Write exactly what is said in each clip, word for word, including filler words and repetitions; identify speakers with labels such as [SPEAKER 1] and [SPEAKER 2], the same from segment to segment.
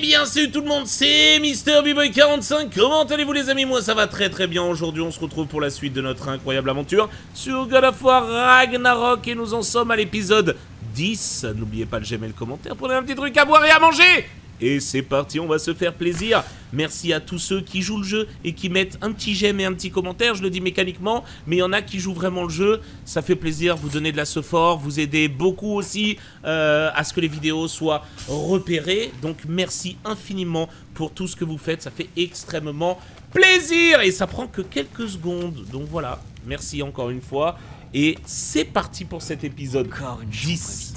[SPEAKER 1] bien salut tout le monde, c'est Mister B-Boy quarante-cinq, comment allez-vous les amis? Moi ça va très très bien, aujourd'hui on se retrouve pour la suite de notre incroyable aventure sur God of War Ragnarok et nous en sommes à l'épisode dix. N'oubliez pas de j'aimer le commentaire, prenez un petit truc à boire et à manger. Et c'est parti, on va se faire plaisir. Merci à tous ceux qui jouent le jeu et qui mettent un petit j'aime et un petit commentaire. Je le dis mécaniquement, mais il y en a qui jouent vraiment le jeu. Ça fait plaisir, vous donnez de la support, vous aidez beaucoup aussi euh, à ce que les vidéos soient repérées. Donc merci infiniment pour tout ce que vous faites. Ça fait extrêmement plaisir et ça prend que quelques secondes. Donc voilà, merci encore une fois. Et c'est parti pour cet épisode dix.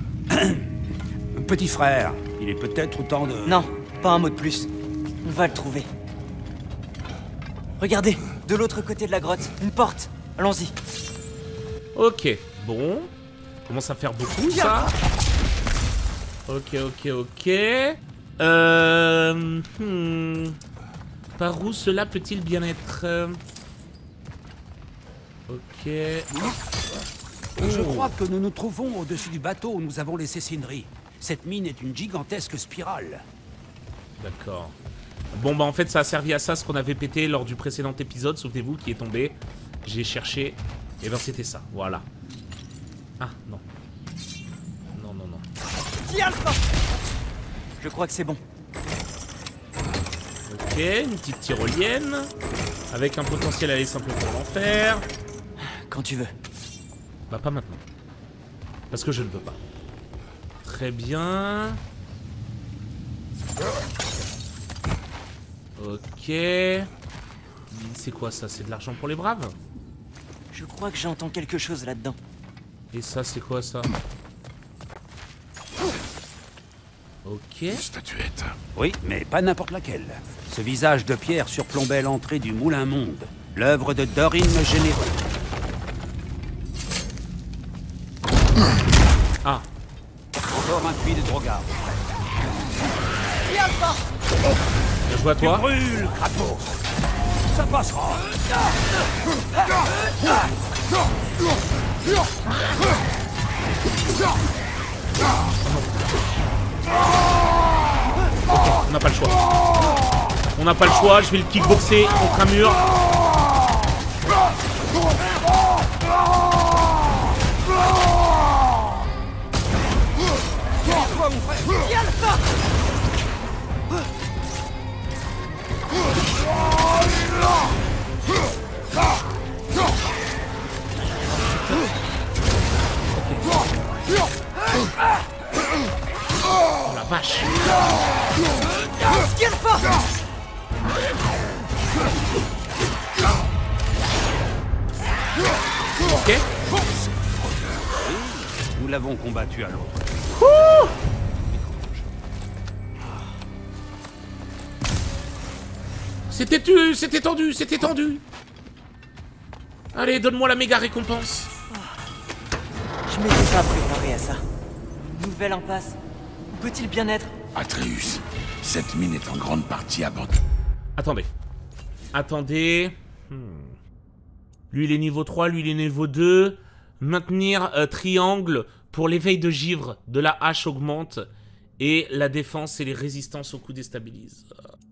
[SPEAKER 2] Petit frère, il est peut-être temps de...
[SPEAKER 3] Non, pas un mot de plus. On va le trouver. Regardez, de l'autre côté de la grotte, une porte. Allons-y.
[SPEAKER 1] Ok, bon. Commence à faire beaucoup, ça. Ok, ok, ok. Euh... Hmm. Par où cela peut-il bien être? Ok.
[SPEAKER 2] Je crois que nous nous trouvons au-dessus du bateau où nous avons laissé Sindri. Cette mine est une gigantesque spirale.
[SPEAKER 1] D'accord. Bon bah en fait ça a servi à ça ce qu'on avait pété lors du précédent épisode, souvenez-vous, qui est tombé. J'ai cherché, et ben c'était ça, voilà. Ah non. Non, non, non.
[SPEAKER 3] Tiens, je crois que c'est bon.
[SPEAKER 1] Ok, une petite tyrolienne. Avec un potentiel à aller simple pour l'enfer.
[SPEAKER 3] Quand tu veux.
[SPEAKER 1] Bah pas maintenant. Parce que je ne veux pas. Très bien. Ok. C'est quoi ça? C'est de l'argent pour les braves?
[SPEAKER 3] Je crois que j'entends quelque chose là-dedans.
[SPEAKER 1] Et ça c'est quoi ça? Ok.
[SPEAKER 4] Une statuette.
[SPEAKER 2] Oui, mais pas n'importe laquelle. Ce visage de pierre surplombait l'entrée du Moulin Monde, l'œuvre de Dorin le Généreux.
[SPEAKER 1] Ah.
[SPEAKER 2] Encore un puits de Drogar.
[SPEAKER 1] Bien joué à toi.
[SPEAKER 2] Brûle, crapaud. Ça passera.
[SPEAKER 1] Ok, on n'a pas le choix. On n'a pas le choix, je vais le kickboxer contre un mur. Oh la vache. Ok.
[SPEAKER 2] Nous l'avons combattu à l'autre.
[SPEAKER 1] C'était tu, c'était tendu, c'était tendu. Allez, donne-moi la méga récompense.
[SPEAKER 3] Je m'étais pas préparé à ça. Une nouvelle impasse. Où peut-il bien être?
[SPEAKER 4] Atreus, cette mine est en grande partie abandonnée.
[SPEAKER 1] Attendez. Attendez. Hmm. Lui, il est niveau trois, lui, il est niveau deux. Maintenir euh, triangle pour l'éveil de givre de la hache augmente. Et la défense et les résistances aux coups déstabilisent.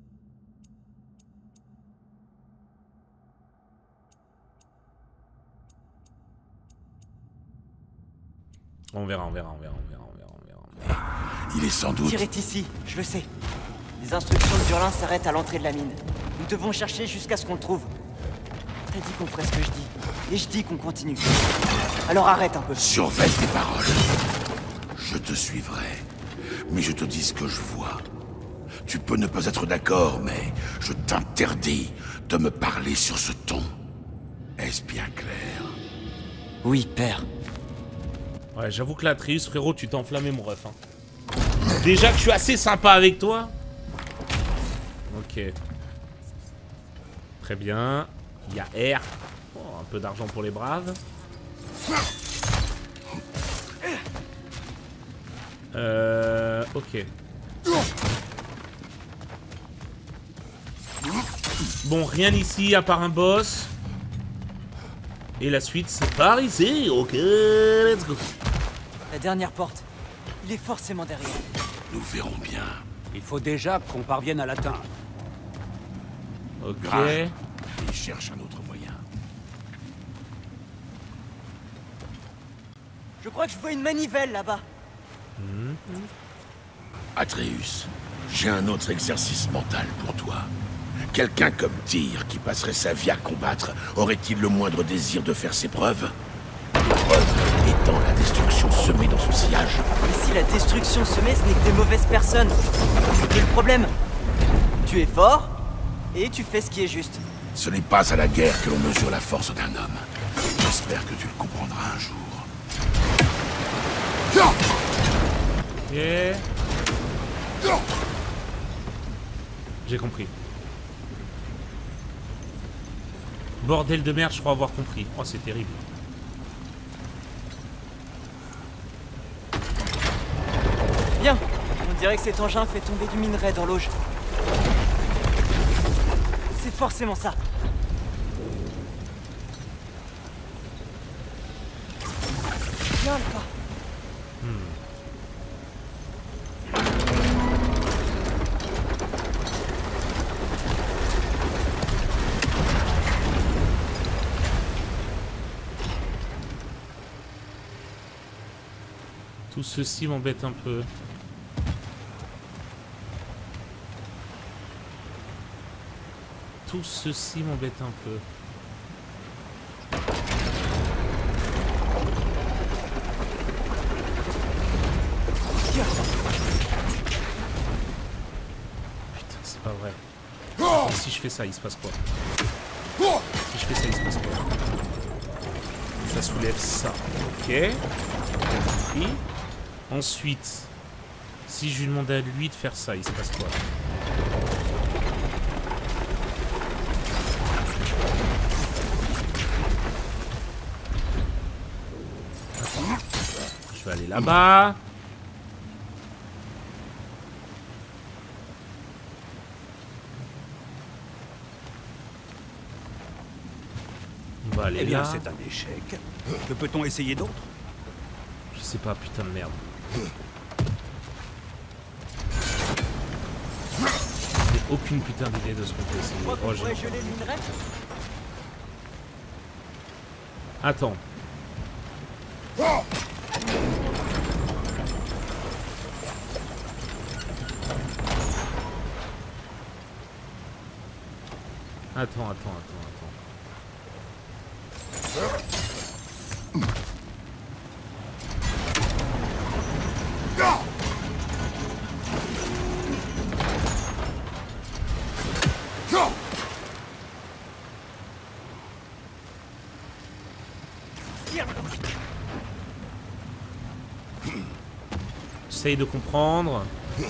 [SPEAKER 1] On verra, on verra, on verra, on verra, on verra, on verra, on verra.
[SPEAKER 4] Il est sans doute...
[SPEAKER 3] Tir est ici, je le sais. Les instructions de Durlin s'arrêtent à l'entrée de la mine. Nous devons chercher jusqu'à ce qu'on le trouve. T'as dit qu'on ferait ce que je dis. Et je dis qu'on continue. Alors arrête un peu.
[SPEAKER 4] Surveille tes paroles. Je te suivrai. Mais je te dis ce que je vois. Tu peux ne pas être d'accord, mais je t'interdis de me parler sur ce ton. Est-ce bien clair?
[SPEAKER 3] Oui, père.
[SPEAKER 1] Ouais, j'avoue que là, Atreus, frérot, tu t'es enflammé, mon ref. Hein. Déjà que je suis assez sympa avec toi. Ok. Très bien. Il y a R. Oh, un peu d'argent pour les braves. Euh... Ok. Bon, rien ici à part un boss. Et la suite, c'est par ici. Ok, let's go.
[SPEAKER 3] La dernière porte. Il est forcément derrière.
[SPEAKER 4] Nous verrons bien.
[SPEAKER 2] Il faut déjà qu'on parvienne à l'atteindre.
[SPEAKER 1] Ok.
[SPEAKER 4] Grave. Il cherche un autre moyen.
[SPEAKER 3] Je crois que je vois une manivelle là-bas.
[SPEAKER 1] Mmh.
[SPEAKER 4] Atreus, j'ai un autre exercice mental pour toi. Quelqu'un comme Tyr, qui passerait sa vie à combattre, aurait-il le moindre désir de faire ses preuves? L'épreuve étant la destruction semée dans son sillage.
[SPEAKER 3] Mais si la destruction semée, ce n'est que des mauvaises personnes. C'est le problème. Tu es fort, et tu fais ce qui est juste.
[SPEAKER 4] Ce n'est pas à la guerre que l'on mesure la force d'un homme. J'espère que tu le comprendras un jour.
[SPEAKER 1] Ok. J'ai compris. Bordel de merde, je crois avoir compris. Oh, c'est terrible.
[SPEAKER 3] Bien. On dirait que cet engin fait tomber du minerai dans l'auge. C'est forcément ça. Bien, Alpha.
[SPEAKER 1] Tout ceci m'embête un peu. Tout ceci m'embête un peu. Putain, c'est pas vrai. Attends, si je fais ça, il se passe quoi? Si je fais ça, il se passe quoi? Ça soulève ça. Ok. J'ai compris. Ensuite, si je lui demande à lui de faire ça, il se passe quoi? Attends. Je vais aller là-bas. On va aller
[SPEAKER 2] Eh bien,
[SPEAKER 1] là.
[SPEAKER 2] c'est un échec. Que peut-on essayer d'autre?
[SPEAKER 1] Je sais pas, putain de merde. J'ai aucune putain d'idée de ce qu'on peut essayer.
[SPEAKER 3] Tu crois
[SPEAKER 1] Oh,
[SPEAKER 3] qu'on
[SPEAKER 1] j'ai-
[SPEAKER 3] pourrait geler le minerai?
[SPEAKER 1] Attends. Attends, attends, attends, attends. J'essaye de comprendre.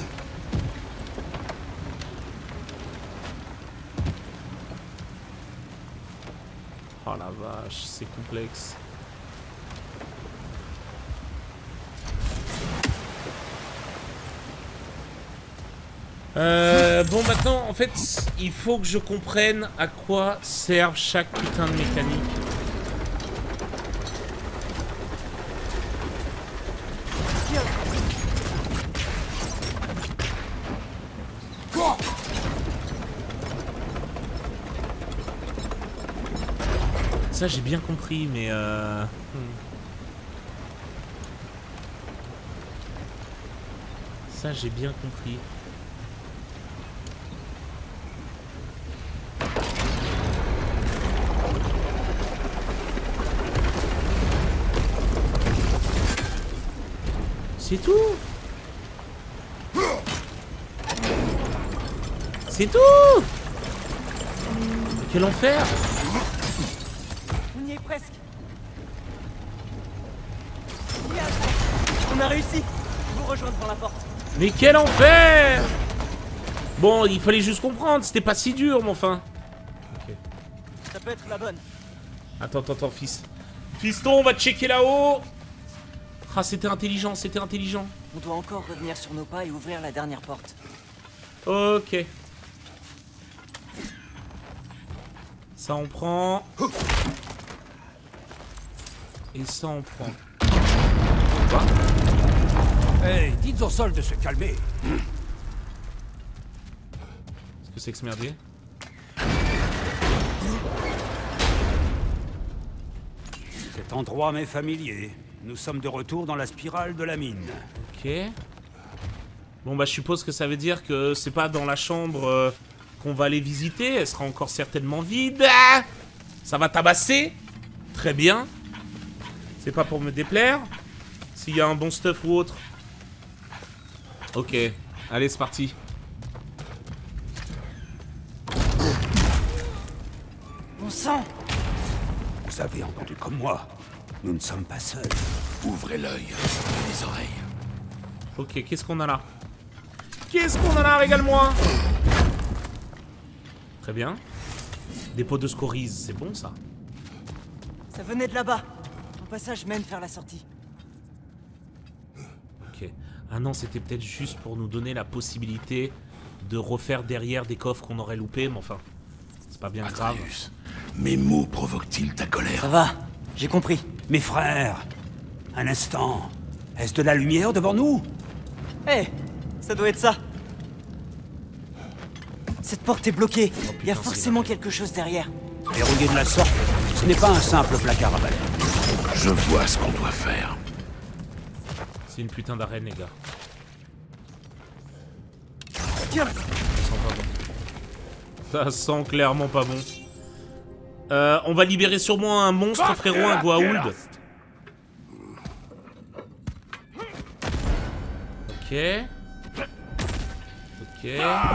[SPEAKER 1] Oh la vache, c'est complexe. Euh, bon, maintenant, en fait, il faut que je comprenne à quoi servent chaque putain de mécanique. Ça, j'ai bien compris, mais euh... ça, j'ai bien compris. C'est tout. C'est tout. Quel enfer.
[SPEAKER 3] On y est presque. Bien, on a réussi. Vous rejoindre dans la porte.
[SPEAKER 1] Mais quel enfer. Bon, il fallait juste comprendre, c'était pas si dur, mais enfin. Ok.
[SPEAKER 3] Ça peut être la bonne.
[SPEAKER 1] Attends, attends, attends, fils. Fiston, on va checker là-haut. Ah, c'était intelligent, c'était intelligent.
[SPEAKER 3] On doit encore revenir sur nos pas et ouvrir la dernière porte.
[SPEAKER 1] Ok. Ça, on prend. Et ça, on prend.
[SPEAKER 2] Hey, dites au sol de se calmer.
[SPEAKER 1] que c'est que ce merdier?
[SPEAKER 2] Cet endroit m'est familier. Nous sommes de retour dans la spirale de la mine.
[SPEAKER 1] Ok. Bon bah je suppose que ça veut dire que c'est pas dans la chambre euh, qu'on va aller visiter. Elle sera encore certainement vide. Ah, ça va tabasser. Très bien. C'est pas pour me déplaire. S'il y a un bon stuff ou autre. Ok. Allez, c'est parti.
[SPEAKER 3] Mon sang!
[SPEAKER 2] Vous avez entendu comme moi. Nous ne sommes pas seuls.
[SPEAKER 4] Ouvrez l'œil et les oreilles.
[SPEAKER 1] Ok, qu'est-ce qu'on a là? Qu'est-ce qu'on a là? Régale-moi. Très bien. Dépôt de scories, c'est bon ça?
[SPEAKER 3] Ça venait de là-bas. Un passage mène vers la sortie.
[SPEAKER 1] Ok. Ah non, c'était peut-être juste pour nous donner la possibilité de refaire derrière des coffres qu'on aurait loupés, mais enfin, c'est pas bien grave.
[SPEAKER 4] Atreus, mes mots provoquent-ils ta colère?
[SPEAKER 3] Ça va, j'ai compris.
[SPEAKER 2] Mes frères, un instant. Est-ce de la lumière devant nous?
[SPEAKER 3] Hé, ça doit être ça. Cette porte est bloquée.
[SPEAKER 1] Oh,
[SPEAKER 3] Il y a
[SPEAKER 1] putain,
[SPEAKER 3] forcément
[SPEAKER 1] c'est
[SPEAKER 3] quelque chose derrière.
[SPEAKER 2] Verrouillé de la sorte, ce n'est pas un simple placard à balai.
[SPEAKER 4] Je vois ce qu'on doit faire.
[SPEAKER 1] C'est une putain d'arène, les gars.
[SPEAKER 3] Tiens,
[SPEAKER 1] Ça sent pas bon. Ça sent clairement pas bon. Euh, on va libérer sûrement un monstre, frérot, un Goa'uld. Ok. Ok.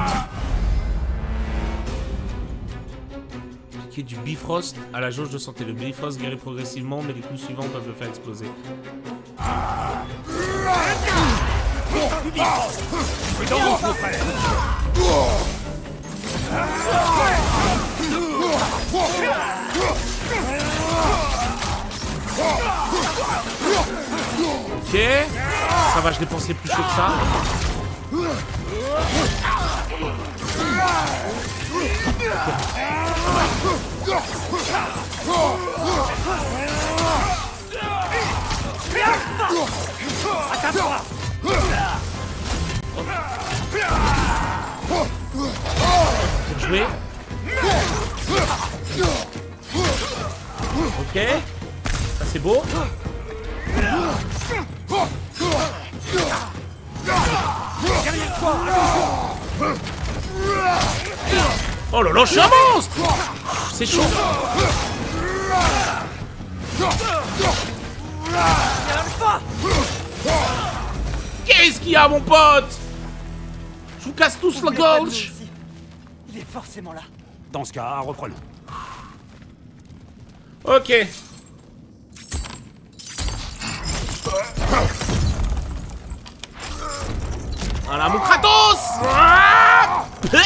[SPEAKER 1] Appliquer du Bifrost à la jauge de santé. Le Bifrost guérit progressivement, mais les coups suivants peuvent le faire exploser. Ok. Ça va, je l'ai pensé plus chaud que ça. Bien joué. Ok. Ça c'est beau. Oh là là, je suis un monstre. C'est chaud. Qu'est-ce qu'il y a, mon pote? Je vous casse tous la
[SPEAKER 3] n'oubliez pas de nous
[SPEAKER 1] gorge.
[SPEAKER 3] aussi. Il est forcément là.
[SPEAKER 2] Dans ce cas, reprenons.
[SPEAKER 1] Ok. Voilà mon Kratos. Ah,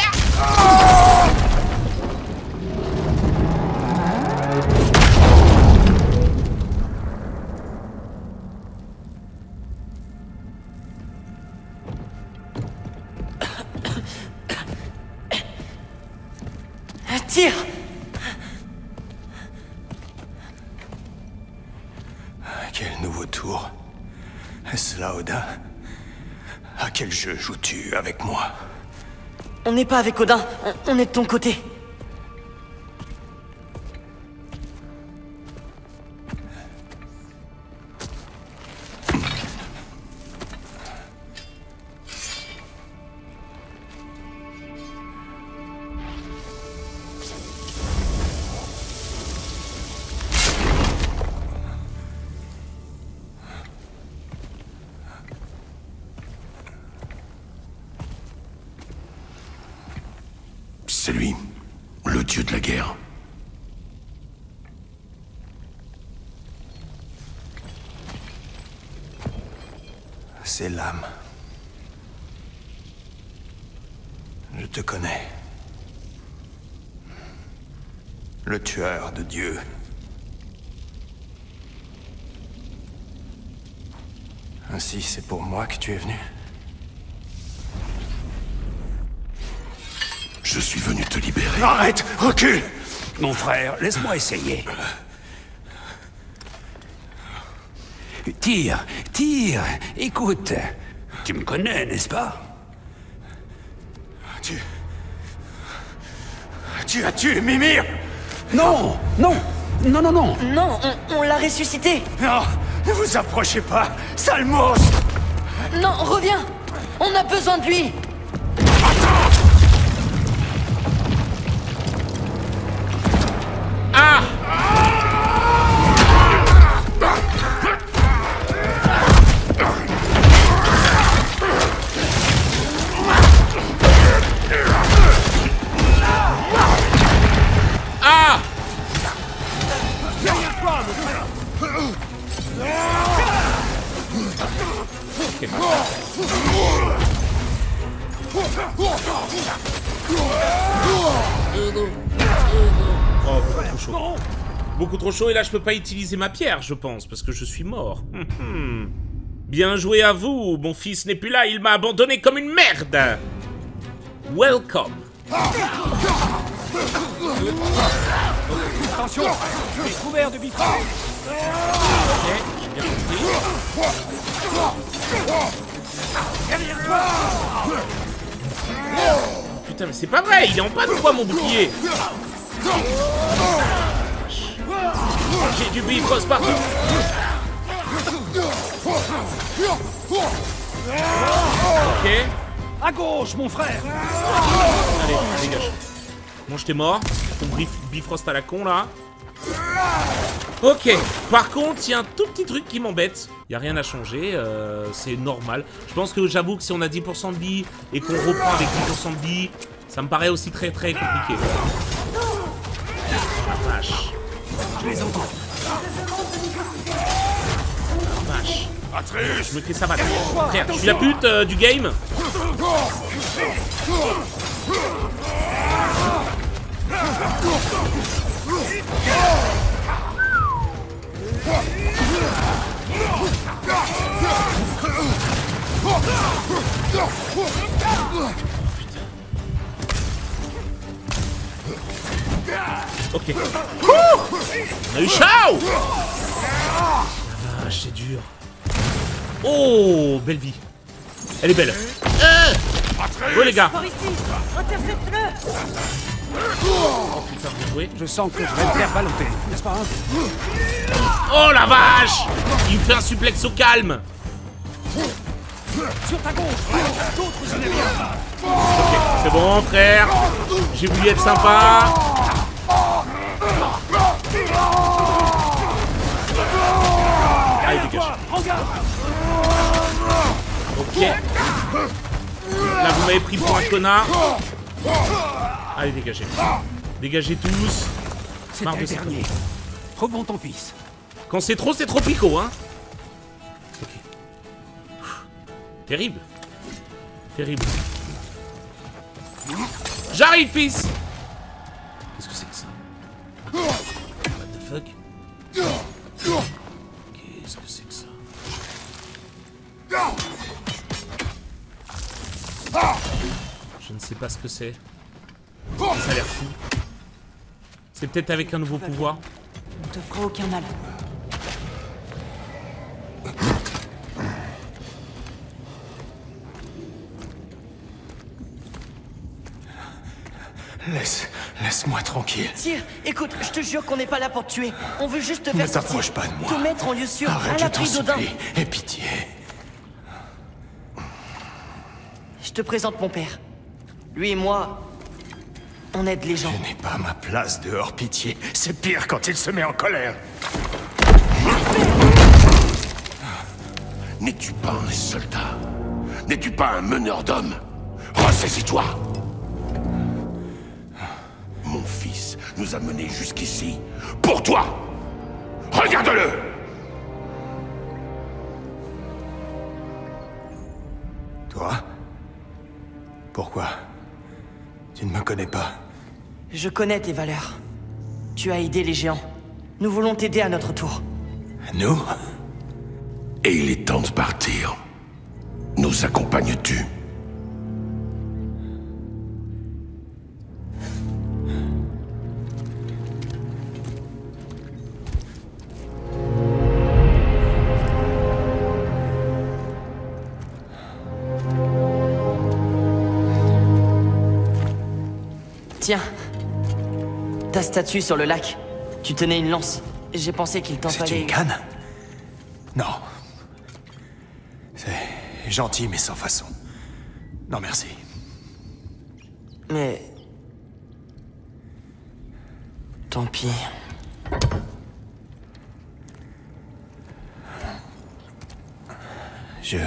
[SPEAKER 3] Tire!
[SPEAKER 5] Quel nouveau tour? Est-ce là, Odin? À quel jeu joues-tu avec moi?
[SPEAKER 3] On n'est pas avec Odin, on, on est de ton côté.
[SPEAKER 4] C'est lui, le dieu de la guerre.
[SPEAKER 5] C'est l'âme. Je te connais. Le tueur de Dieu. Ainsi, c'est pour moi que tu es venu?
[SPEAKER 4] Je suis venu te libérer.
[SPEAKER 5] Arrête! Recule!
[SPEAKER 2] Mon frère, laisse-moi essayer. Tire, tire, écoute. Tu me connais, n'est-ce pas?
[SPEAKER 5] Tu... Tu as tué Mimir?
[SPEAKER 2] Non! Non! Non, non, non!
[SPEAKER 3] Non, on, on l'a ressuscité.
[SPEAKER 5] Non, ne vous approchez pas, sale monstre!
[SPEAKER 3] Non, reviens. On a besoin de lui.
[SPEAKER 1] Ah! Ah! Okay. Oh, beaucoup trop chaud. Beaucoup trop chaud et là je peux pas utiliser ma pierre, je pense, parce que je suis mort. Bien joué à vous, mon fils n'est plus là, il m'a abandonné comme une merde. Welcome.
[SPEAKER 2] Attention! Je suis couvert de bifrons!
[SPEAKER 1] Ok, j'ai bien compris.
[SPEAKER 2] Derrière toi!
[SPEAKER 1] Putain, mais c'est pas vrai, il est en panne ou quoi, mon bouclier? J'ai du bifrost partout. Ok.
[SPEAKER 2] À gauche, mon frère!
[SPEAKER 1] Allez, dégage. Bon, j'étais mort. Ton bifrost à la con, là. Ok. Par contre, il y a un tout petit truc qui m'embête. Il n'y a rien à changer. Euh, c'est normal. Je pense que j'avoue que si on a dix pour cent de vie et qu'on reprend avec dix pour cent de vie, ça me paraît aussi très très compliqué. La vache.
[SPEAKER 2] Je les entends.
[SPEAKER 1] La vache. Je me fais ça battre. Frère, je suis la pute euh, du game. Ok. Ouh, on a eu chaud. La vache, c'est dur. Oh, belle vie. Elle est belle. Euh oh les gars.
[SPEAKER 3] Par ici. Intercepte-le.
[SPEAKER 1] Oh putain, bien joué.
[SPEAKER 2] Je sens que je vais me faire balloter, n'est-ce pas?
[SPEAKER 1] Oh la vache. Il me fait un suplex au calme.
[SPEAKER 2] Sur ta gauche! D'autres ennemis!
[SPEAKER 1] Ok, c'est bon frère. J'ai voulu être sympa. Allez, dégage. Ok. Là, vous m'avez pris pour un connard. Allez, dégagez. Dégagez tous.
[SPEAKER 2] C'était le dernier. Trop bon ton fils.
[SPEAKER 1] Quand c'est trop, c'est trop picot, hein. Ok. Terrible. Terrible. J'arrive, fils. Qu'est-ce que c'est que ça? What the fuck? Qu'est-ce que c'est que ça? Je ne sais pas ce que c'est. Ça a l'air fou. C'est peut-être avec un nouveau pouvoir.
[SPEAKER 3] On te fera aucun mal.
[SPEAKER 5] Laisse... Laisse-moi tranquille.
[SPEAKER 3] Sire, écoute, je te jure qu'on n'est pas là pour te tuer. On veut juste te faire
[SPEAKER 5] Ne t'approche
[SPEAKER 3] sortir.
[SPEAKER 5] pas de moi.
[SPEAKER 3] Te mettre en lieu sûr,
[SPEAKER 5] Arrête,
[SPEAKER 3] à
[SPEAKER 5] je t'en
[SPEAKER 3] l'abri d'Odin.
[SPEAKER 5] supplie. Aie pitié.
[SPEAKER 3] Je te présente mon père. Lui et moi, on aide les gens.
[SPEAKER 5] Je n'ai pas ma place dehors, pitié. C'est pire quand il se met en colère.
[SPEAKER 4] N'es-tu pas un soldat? N'es-tu pas un meneur d'hommes? Ressaisis-toi! Mon fils nous a menés jusqu'ici pour toi! Regarde-le!
[SPEAKER 5] Toi? Pourquoi? Tu ne me connais pas.
[SPEAKER 3] Je connais tes valeurs. Tu as aidé les géants. Nous voulons t'aider à notre tour.
[SPEAKER 5] Nous?
[SPEAKER 4] Et il est temps de partir. Nous accompagnes-tu?
[SPEAKER 3] Tiens, ta statue sur le lac. Tu tenais une lance. J'ai pensé qu'il t'en
[SPEAKER 5] C'est
[SPEAKER 3] fallait...
[SPEAKER 5] une canne? Non. C'est gentil, mais sans façon. Non, merci.
[SPEAKER 3] Mais... Tant pis.
[SPEAKER 5] Je...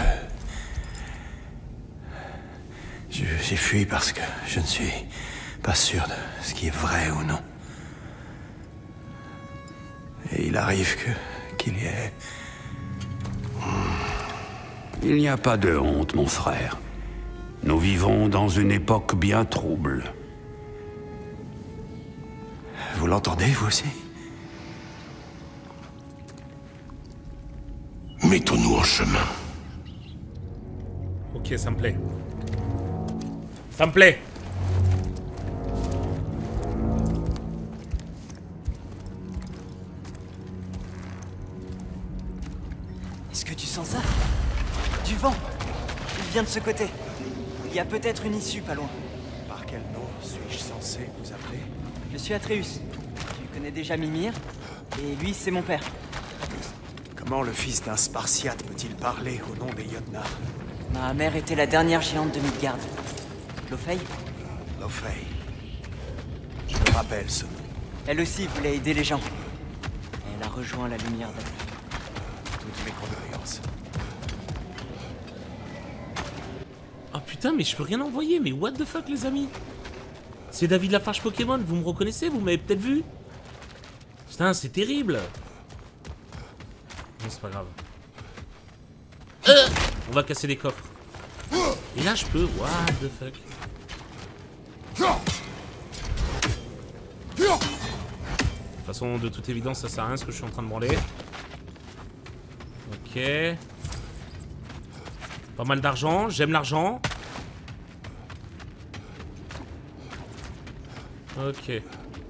[SPEAKER 5] Je... J'ai fui parce que je ne suis pas sûr de ce qui est vrai ou non. Et il arrive que... qu'il y ait...
[SPEAKER 2] Il n'y a pas de honte, mon frère. Nous vivons dans une époque bien trouble.
[SPEAKER 5] Vous l'entendez, vous aussi?
[SPEAKER 4] Mettons-nous en chemin.
[SPEAKER 1] Ok, ça me plaît. Ça me plaît.
[SPEAKER 3] Est-ce que tu sens ça? Du vent. Il vient de ce côté. Il y a peut-être une issue pas loin.
[SPEAKER 5] Par quel nom suis-je censé vous appeler?
[SPEAKER 3] Je suis Atreus. Tu connais déjà Mimir? Et lui, c'est mon père.
[SPEAKER 5] Comment le fils d'un Spartiate peut-il parler au nom des Jotnar?
[SPEAKER 3] Ma mère était la dernière géante de Midgard. Laufey?
[SPEAKER 5] Laufey. Je me rappelle ce nom.
[SPEAKER 3] Elle aussi voulait aider les gens. Elle a rejoint la lumière d'elle.
[SPEAKER 5] Toutes mes condoléances.
[SPEAKER 1] Oh putain, mais je peux rien envoyer, mais what the fuck, les amis? C'est David Lafarge Pokémon, vous me reconnaissez? Vous m'avez peut-être vu? Putain, c'est terrible. Non, c'est pas grave. Euh On va casser les coffres. Et là, je peux. What the fuck? De toute façon, de toute évidence, ça sert à rien ce que je suis en train de branler. Ok. Pas mal d'argent. J'aime l'argent. Ok. De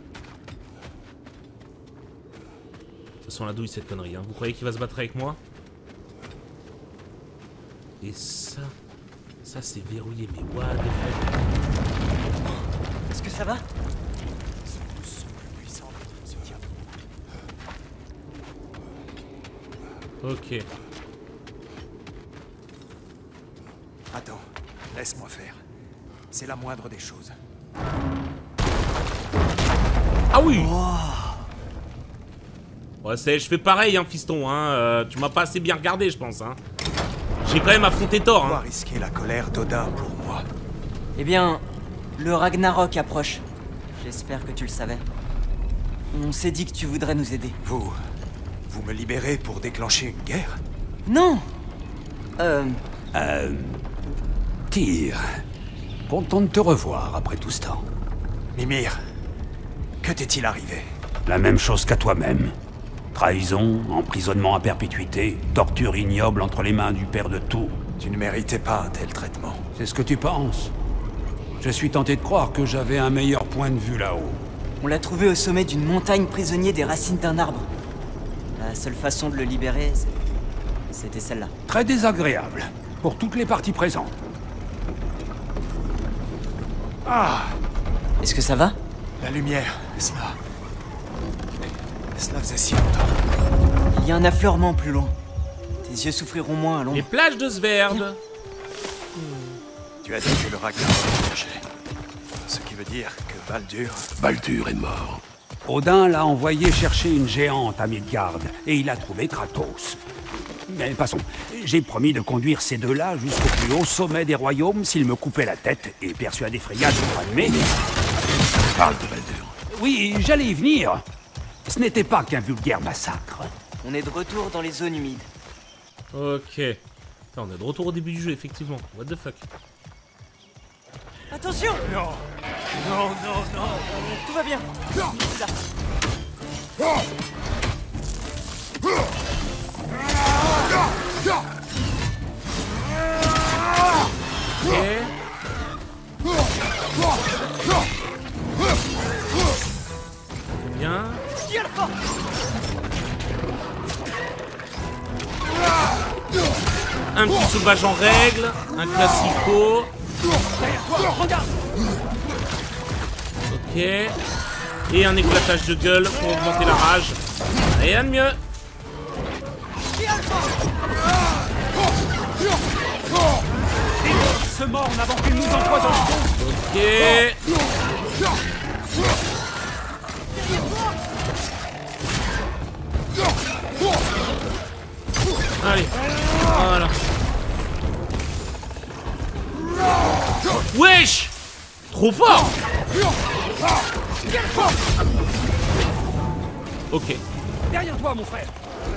[SPEAKER 1] toute façon, la douille, cette connerie. Hein. Vous croyez qu'il va se battre avec moi? Et ça... Ça, c'est verrouillé. Mais what the fuck?
[SPEAKER 3] Est-ce que ça va?
[SPEAKER 1] Ok.
[SPEAKER 5] Attends, laisse-moi faire. C'est la moindre des choses.
[SPEAKER 1] Ah oui! Ouais, c'est, je fais pareil, hein, fiston. Hein. Euh, tu m'as pas assez bien regardé, je pense. Hein. J'ai quand même affronté Thor.
[SPEAKER 5] Pourquoi
[SPEAKER 1] Hein.
[SPEAKER 5] risquer la colère d'Odin pour moi?
[SPEAKER 3] Eh bien, le Ragnarok approche. J'espère que tu le savais. On s'est dit que tu voudrais nous aider.
[SPEAKER 5] Vous... Vous me libérez pour déclencher une guerre?
[SPEAKER 3] Non! Euh...
[SPEAKER 2] Euh... Tyr. Content de te revoir après tout ce temps.
[SPEAKER 5] Mimir, que t'est-il arrivé?
[SPEAKER 2] La même chose qu'à toi-même. Trahison, emprisonnement à perpétuité, torture ignoble entre les mains du père de Tours.
[SPEAKER 5] Tu ne méritais pas un tel traitement.
[SPEAKER 2] C'est ce que tu penses? Je suis tenté de croire que j'avais un meilleur point de vue là-haut.
[SPEAKER 3] On l'a trouvé au sommet d'une montagne prisonnier des racines d'un arbre. La seule façon de le libérer, c'était celle-là.
[SPEAKER 2] Très désagréable, pour toutes les parties présentes.
[SPEAKER 5] Ah!
[SPEAKER 3] Est-ce que ça va?
[SPEAKER 5] La lumière, cela... Cela faisait si longtemps.
[SPEAKER 3] Il y a un affleurement plus loin. Tes yeux souffriront moins à l'ombre.
[SPEAKER 1] Les plages de Sverd.
[SPEAKER 5] Tu as dit que le Ragnarok approchait. Ce qui veut dire que Baldur...
[SPEAKER 4] Baldur est mort.
[SPEAKER 2] Odin l'a envoyé chercher une géante à Midgard, et il a trouvé Kratos. Mais passons, j'ai promis de conduire ces deux-là jusqu'au plus haut sommet des royaumes s'ils me coupaient la tête et persuader Freya de me rallumer.
[SPEAKER 4] Parle de Baldur.
[SPEAKER 2] Oui, j'allais y venir. Ce n'était pas qu'un vulgaire massacre.
[SPEAKER 3] On est de retour dans les zones humides.
[SPEAKER 1] Ok. Putain, on est de retour au début du jeu, effectivement. What the fuck?
[SPEAKER 3] Attention!
[SPEAKER 5] Non! Non, non, non!
[SPEAKER 3] Tout va bien. Là.
[SPEAKER 1] Ok. Bien. Un petit sauvage en règle, un classico. Ok. Et un éclatage de gueule pour augmenter la rage. Rien de mieux.
[SPEAKER 2] Se mord avant qu'il nous empoisonne.
[SPEAKER 1] Ok. Allez, voilà. Wesh! Trop fort! Ok.
[SPEAKER 2] Derrière toi, mon frère.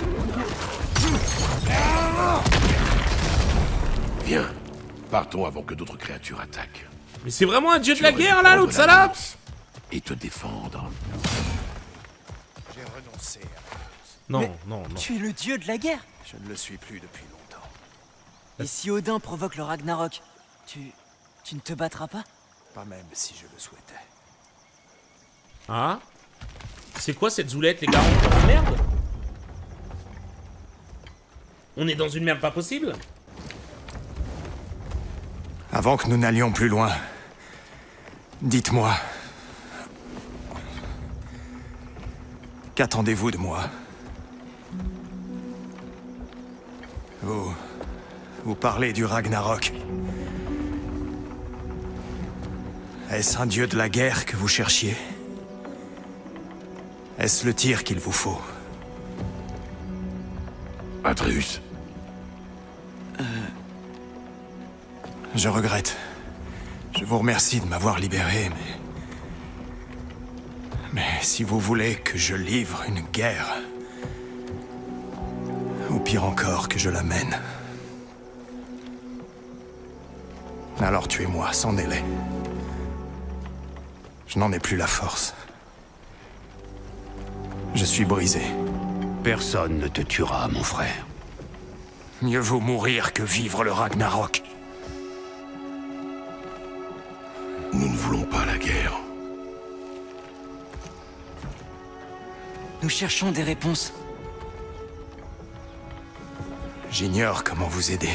[SPEAKER 4] Viens, partons avant que d'autres créatures attaquent.
[SPEAKER 1] Mais c'est vraiment un dieu de
[SPEAKER 4] Tu
[SPEAKER 1] la
[SPEAKER 4] aurais
[SPEAKER 1] guerre
[SPEAKER 4] dû
[SPEAKER 1] là,
[SPEAKER 4] prendre
[SPEAKER 1] l'autre
[SPEAKER 4] la
[SPEAKER 1] salope!
[SPEAKER 4] lance et te défendre.
[SPEAKER 5] J'ai renoncé à...
[SPEAKER 1] Non,
[SPEAKER 3] Mais
[SPEAKER 1] non, non.
[SPEAKER 3] Tu es le dieu de la guerre.
[SPEAKER 5] Je ne le suis plus depuis longtemps.
[SPEAKER 3] Et si Odin provoque le Ragnarok, tu... tu ne te battras pas?
[SPEAKER 5] Pas même si je le souhaitais.
[SPEAKER 1] Ah? C'est quoi cette zoulette, les gars? On est dans une merde? On est dans une merde pas possible?
[SPEAKER 5] Avant que nous n'allions plus loin, dites-moi... Qu'attendez-vous de moi? Vous... Vous parlez du Ragnarok. Est-ce un dieu de la guerre que vous cherchiez? Est-ce le tir qu'il vous faut?
[SPEAKER 4] Atreus,
[SPEAKER 5] Je regrette. Je vous remercie de m'avoir libéré, mais... Mais si vous voulez que je livre une guerre... Ou pire encore, que je la mène... Alors tuez-moi, sans délai. Je n'en ai plus la force. Je suis brisé.
[SPEAKER 2] Personne ne te tuera, mon frère.
[SPEAKER 5] Mieux vaut mourir que vivre le Ragnarok.
[SPEAKER 4] nous ne voulons pas la guerre.
[SPEAKER 3] Nous cherchons des réponses.
[SPEAKER 5] J'ignore comment vous aider.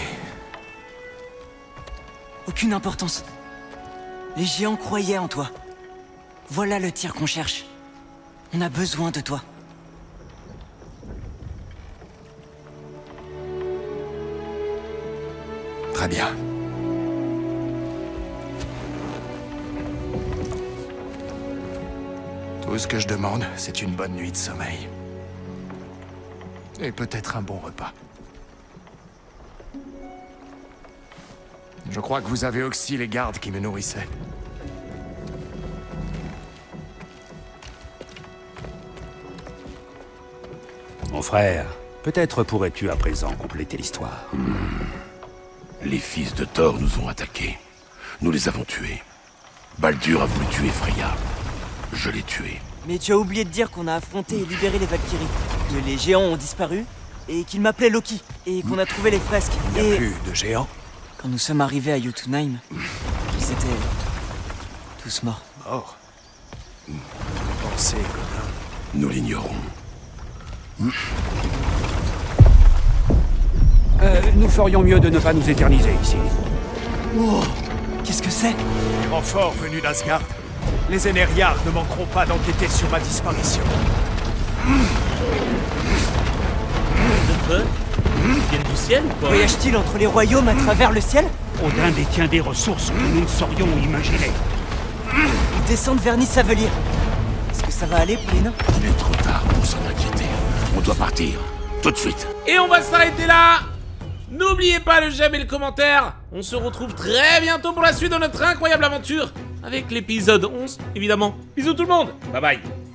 [SPEAKER 3] Aucune importance. Les géants croyaient en toi. Voilà le tir qu'on cherche. On a besoin de toi.
[SPEAKER 5] Très bien. Tout ce que je demande, c'est une bonne nuit de sommeil. Et peut-être un bon repas. Je crois que vous avez aussi les gardes qui me nourrissaient.
[SPEAKER 2] Mon frère, peut-être pourrais-tu à présent compléter l'histoire.
[SPEAKER 4] Hmm. Les fils de Thor nous ont attaqués. Nous les avons tués. Baldur a voulu tuer Freya. Je l'ai tué.
[SPEAKER 3] Mais tu as oublié de dire qu'on a affronté et libéré les Valkyries, que les géants ont disparu, et qu'ils m'appelaient Loki, et qu'on a trouvé les fresques,
[SPEAKER 5] Il n'y a
[SPEAKER 3] et...
[SPEAKER 5] plus de géants.
[SPEAKER 3] Quand nous sommes arrivés à Jotunheim, ils étaient... tous morts.
[SPEAKER 5] Morts. Pensez, Godin.
[SPEAKER 4] Nous l'ignorons.
[SPEAKER 2] Euh, nous ferions mieux de ne pas nous éterniser ici.
[SPEAKER 3] Oh, qu'est-ce que c'est?
[SPEAKER 5] Les renforts venus d'Asgard. Les Énériards ne manqueront pas d'enquêter sur ma disparition.
[SPEAKER 1] De feu Ils viennent du ciel ou quoi?
[SPEAKER 3] Voyage-t-il entre les royaumes à travers le ciel?
[SPEAKER 2] Odin détient des ressources que nous ne saurions imaginer.
[SPEAKER 3] Ils descendent vers Nisavelir. Est-ce que ça va aller pour les nains?
[SPEAKER 4] Il est trop tard pour s'en inquiéter. On doit partir. Tout de suite.
[SPEAKER 1] Et on va s'arrêter là. N'oubliez pas le j'aime et le commentaire. On se retrouve très bientôt pour la suite de notre incroyable aventure avec l'épisode onze, évidemment. Bisous tout le monde. Bye bye.